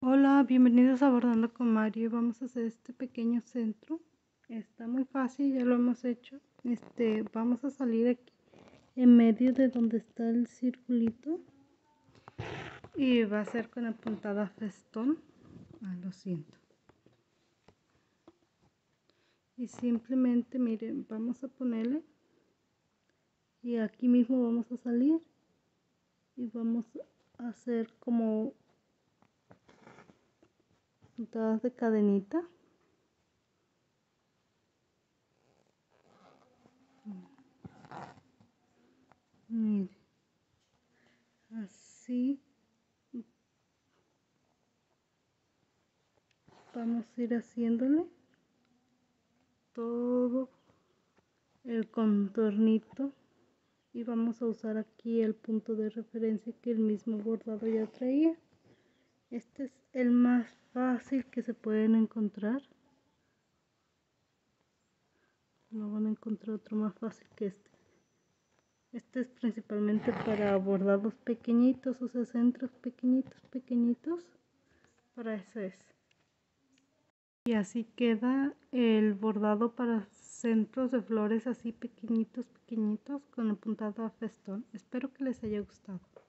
Hola, bienvenidos a Bordando con Mario. Vamos a hacer este pequeño centro. Está muy fácil, ya lo hemos hecho. Vamos a salir aquí en medio de donde está el circulito y va a ser con la puntada festón. Lo siento. Y simplemente, miren, vamos a ponerle y aquí mismo vamos a salir y vamos a hacer como puntadas de cadenita. Miren, así vamos a ir haciéndole todo el contornito y vamos a usar aquí el punto de referencia que el mismo bordado ya traía. Este es el más fácil que se pueden encontrar. No van a encontrar otro más fácil que este. Este es principalmente para bordados pequeñitos, o sea, centros pequeñitos. Para eso es. Y así queda el bordado para centros de flores así pequeñitos con el puntado a festón. Espero que les haya gustado.